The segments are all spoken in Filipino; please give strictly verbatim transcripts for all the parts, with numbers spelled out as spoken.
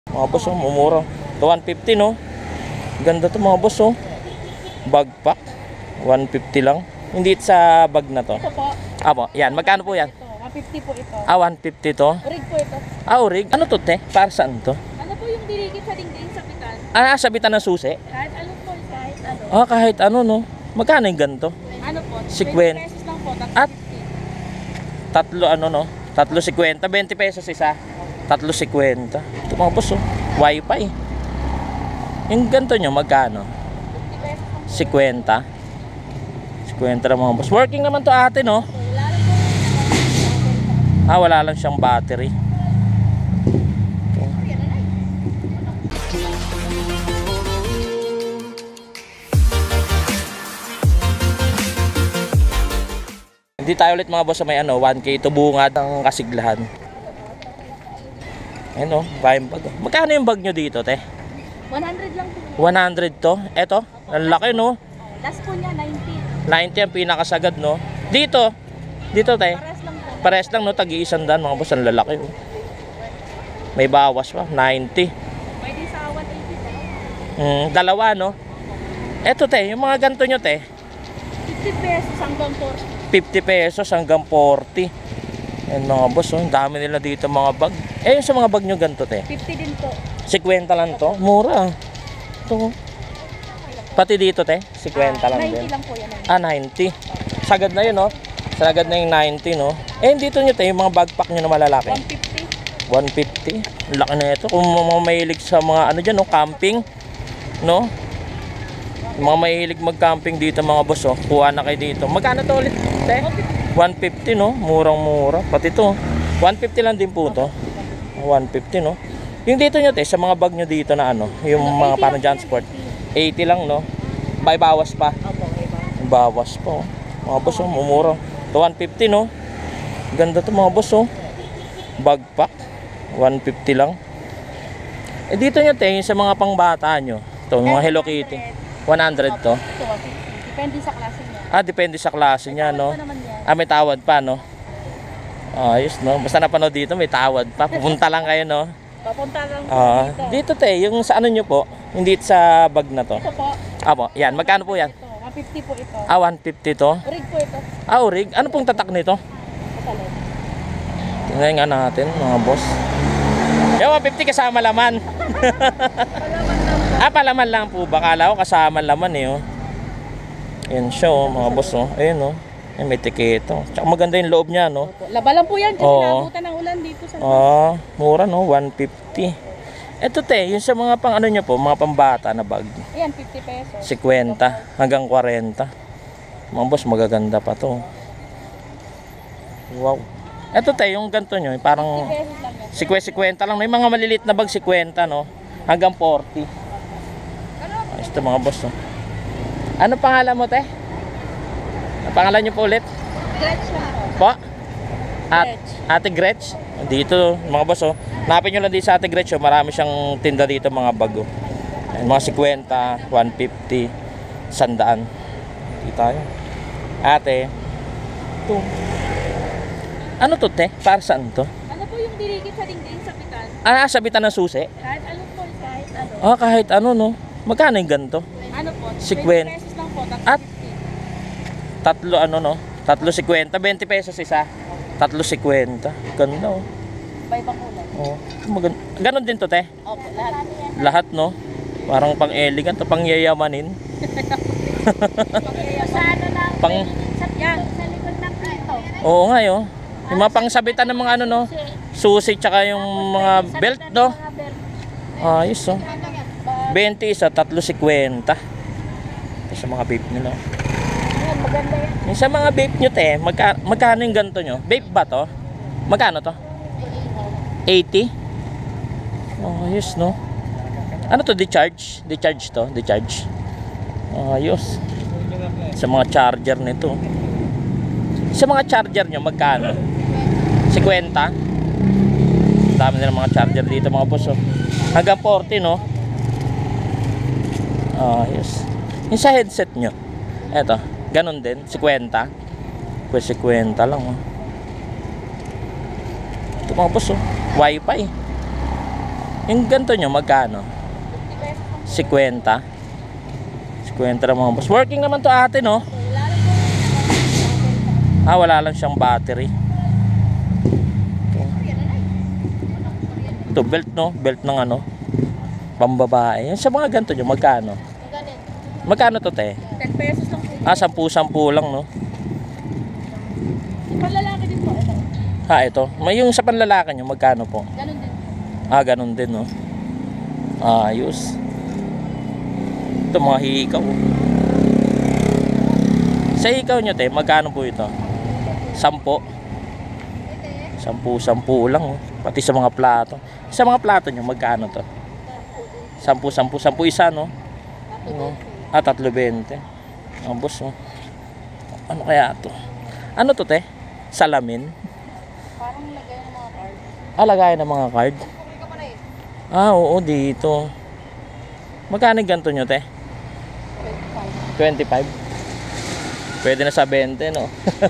Mga boss, oh, mumura. Ito one fifty, no? Ganda to mga boss, oh. Bag pack. one fifty lang. Hindi sa bag na to. Ito po. Apo, yan. Magkano po yan? Ito, one fifty po ito. Ah, one fifty to. Urig po ito. Ah, urig. Ano to, te? Para saan to? Ano po yung dirigit sa dingding sa pitan? Ah, sabitan ng susi? Kahit ano po, kahit ano. Ah, kahit ano, no? Magkano yung ganito? Ano po? Sikwen. twenty pesos lang po. At? fifty. Tatlo, ano, no? Tatlo sikwenta. twenty pesos isa. Tatlo sikwenta. Ito mga boss, oh. Wi-Fi. Yung ganito nyo, magkano? fifty pesos lang po. sikwenta. sikwenta na mga boss. Working naman to ate, no? Wala lang po. Ah, wala lang siyang battery. Hindi tayo ulit mga boss sa may ano, one K to bungad ng Kasiglahan. Ayun, oh, buying bag. Magkano yung bag nyo dito, te? one hundred lang po. one hundred to? Eto, ang laki, no? Last po niya, ninety. ninety ang pinakasagad, no? Dito, dito, te. Pares lang po. Pares lang, no? Tag-iisang daan, mga boss, ang lalaki, oh. May bawas pa, ninety. Pwede sa one eighty po. Hmm, dalawa, no? Eto, te, yung mga ganito nyo, te. fifty pesos hanggang forty. fifty pesos hanggang forty. Ayan mga boss, oh. Ang dami nila dito mga bag. Eh, yung sa mga bag nyo ganito, te. fifty din po. fifty lang to. Mura. Ito. Pati dito, te. fifty lang din. ninety lang po yan. Ah, ninety. Sagad na yun, no? Sagad na yung ninety, no? Eh, dito nyo, te, yung mga backpack nyo na malalaki. one fifty. one fifty. Laki na ito. Kung mga mahilig sa mga ano dyan, no? Camping. No? Yung mga mahilig mag-camping dito, mga boss, oh. Kuha na kayo dito. Magkano to ulit, te? one fifty, no? Murang-mura. Pati to. one fifty lang din po to. one fifty, no? Yung dito nyo, te, sa mga bag nyo dito na ano, yung mga parang Jansport, eighty lang, no? May bawas pa. Opo, okay ba? Bawas pa, oh. Mga boss, oh, mumura. To one fifty, no? Ganda to, mga boss, oh. Bag pack. one fifty lang. Eh, dito nyo, te, yung sa mga pangbata nyo. To, mga Hello Kitty. one hundred to. Ito, one fifty. Depende sa klase niya. Ah, depende sa klase niya, no? Ito naman yan. Ah, may tawad pa, no? Ayos, no? Basta napanood dito, may tawad pa. Pupunta lang kayo, no? Papunta lang po Ah, dito. dito, te, yung sa ano nyo po, hindi sa bag na to. Ito po. Apo, yan. Magkano po yan? Ito, one fifty po ito. Ah, one fifty to. Urig po ito. Ah, urig. Ano pong tatak nito? Katalon. Tingnan nga natin, mga boss. Yung one fifty kasama laman. Palaman lang po. Ah, palaman lang po. Bakala ko kasama laman, eh, oh. Yan siya, oh, mga boss, oh. Ayun, oh. Ay, may tiketo. Tsaka maganda yung loob niya, no? Opo. Laba lang po yan kasi Oo. nabutan ng ulan dito sa Ah, mura, no? one fifty. Eto, te, yung sa mga pang ano nyo po, mga pambata na bag. Ayan, fifty pesos. fifty hanggang forty. Mga boss, magaganda pa to. Wow. Eto, te, yung ganito nyo, parang fifty pesos lang yan. fifty lang. May mga maliliit na bag, fifty, no? Hanggang forty. Ayos to, mga boss, no? Ano pangalan mo, te? Ang pangalan nyo po ulit? Stretch lang po. Po? At, Gretch. Ate Gretch? Dito, mga boss, oh. Hanapin nyo lang dito sa Ate Gretch, oh. Marami siyang tinda dito, mga bag, oh. Ayan, mga fifty, one fifty, sandaan. Dito tayo. Ate. Ito. Ano to, te? Para saan to? Ano po yung dirigit sa dingding sa pitan? Ah, sabitan ng susi? Kahit ano po, kahit ano. Ah, kahit ano, no? Magkano yung ganito? Ano po? Sikwen. twenty pesos lang po. At? fifty. Tatlo, ano, no? Tatlo fifty, twenty pesos isa. Tatlo fifty. Ganda, oh. Iba-ibang kulay. Oh. Maganda. Ganon din to, te? Opo, lahat. Lahat, no? Parang pang-elegant o pang-yayamanin. Sa ano lang? Pang, Sa yan, sa likod ng pito. oo nga, yo. Yung mga pangsabitan ng mga ano, no? Susi, tsaka yung mga belt, no? Mga belt. Ayos, oh. twenty isa, tatlo fifty. Ito sa mga vape nyo, no? Yan, maganda yan. Yung sa mga vape nyo, te, magka, magkano yung ganito nyo? Vape ba to? Magkano to? eighty? Oh, ayos, no? Ano to? Decharge? Decharge to? Decharge? Ayos. Sa mga charger nito. Sa mga charger nyo, magkano? fifty? Dami nila mga charger dito, mga boss, oh. Hanggang forty, no? Ayos. Yung sa headset nyo, eto, ganun din, fifty. Pwede fifty lang, oh. Ito, mga boss, oh. Wi-Fi. Yung ganito nyo, magkano? fifty pesos ang fifty. fifty na mga boss. Working naman to ate, no? wala lang po. Ah, wala lang siyang battery. Ito, belt, no? Belt ng ano? Pambabae. Yung sa mga ganito nyo, magkano? Ganun. Magkano to, te? ten pesos lang po. Ah, sampu-sampu lang, no? Panlalaki din po. Ito. Ha, ito. May yung sa panlalaki nyo, magkano po? Ganun din. Ah, ganun din, no? Ayos. Ito, mga hikaw. Sa hikaw nyo, te, magkano po ito? Sampo. Sampu-sampu lang, oh. Pati sa mga plato. Sa mga plato nyo, magkano to? Sampu-sampu. Sampu isa, no? No? Ah, tatlo bente. Ang boss, oh. Ano kaya to? Ano to, te? Salamin? Parang lagay ng mga card. Ah, lagayan ng mga card? Ah, oo, dito. Magkano ganito nyo, te? twenty-five. Pwede na sa twenty, no?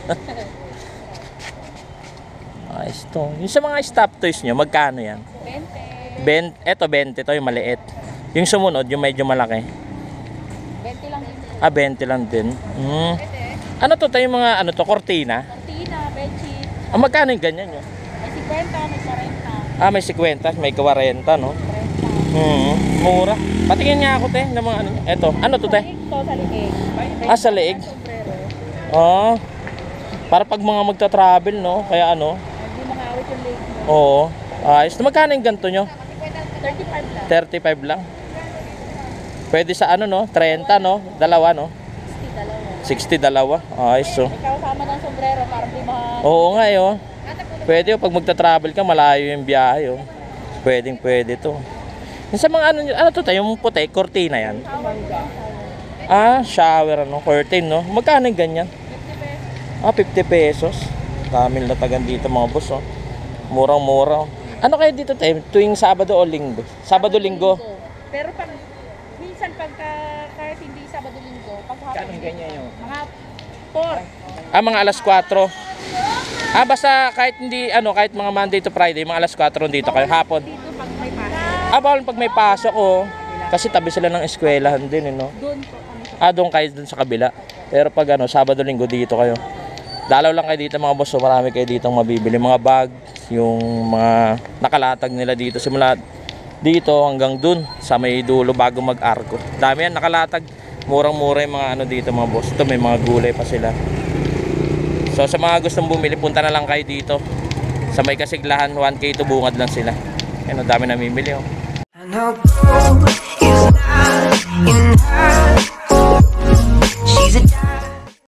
Ayos to. Yung sa mga stop toys nyo, magkano yan? twenty. twenty. Eto, twenty to, yung maliit. Yung sumunod, yung medyo malaki. twenty lang din. Ah, twenty lang din. Hmm. Ano to, tayo mga, ano to, cortina? Cortina, bedsheet. Ah, magkano yung ganyan nyo? May fifty, may forty. Ah, may fifty, may forty, no? forty. Hmm. Mura. Patingin niya ako, te, ng mga ano. Eto, ano to, te? Ito sa liig. Ah, sa liig? Sombrero. Oh. Para pag mga magta-travel, no? Kaya ano? Hindi makawit yung liig mo. Oo. Ayos. Magkano yung ganito nyo? thirty-five lang. thirty-five lang. Pwede sa ano, no? thirty, no? Dalawa, no? sixty, dalawa. sixty, dalawa. Ayos, so. Ikaw sama ng sombrero para di ma... Oo nga, eh, oh. Pwede, oh, pag magta-travel ka, malayo yung biyahe, oh. Pwedeng, pwede to. Yung sa mga ano, nyo- ano to tayo? Yung puti, cortina yan. Ah, shower, ano? Curtain, no? Magkano yung ganyan? Ah, fifty pesos. Daming latagan dito, mga boss, oh. Murang-mura, oh. Ano kayo dito, tayo? Tuwing Sabado o Linggo? Sabado-Linggo? Pero pag... Minsan pagka... Kahit hindi Sabado-Linggo, pag hapon... ganyan yun? Mga four. Ah, mga alas four. Ah, basta kahit hindi, ano, kahit mga Monday to Friday, mga alas four dito kayo, hapon. Dito pag may pasok. Ah, bawal pag may pasok, oh. Kasi tabi sila ng eskwelahan din, eh, no? Doon po kami sa... Ah, doon kayo dun sa kabila. Pero pag ano, Sabado, Linggo, dito kayo. Dalaw lang kayo dito, mga boss. So, marami kayo dito mabibili. Mga bag, yung mga nakalatag nila dito. Simula dito hanggang dun, sa may dulo bago mag-arko. Dami yan, nakalatag. Murang-mura yung mga ano dito, mga boss. Ito, may mga gulay pa sila. So, sa mga gustong bumili, punta na lang kayo dito. Sa may Kasiglahan, one K to bungad lang sila. Ayun, ang dami namimili, oh. I know.